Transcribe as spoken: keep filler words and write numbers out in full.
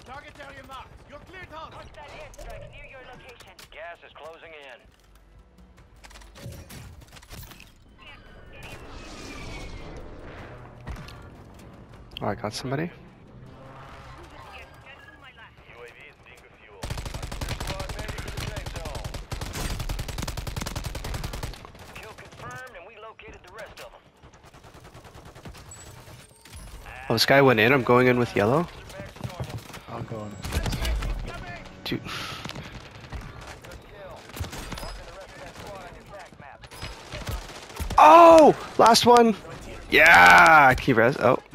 Target area marked. You're cleared hot. Hostile airstrike near your location. Gas is closing in. Oh, I got somebody. U A V is being refueled. Squad ready for the safe zone. Kill confirmed, and we located the rest of them. Oh, this guy went in. I'm going in with yellow. I'll go in. Dude. Good kill. Marking the rest of that squad on your attack map. Oh! Last one! Yeah! Can you res? Oh.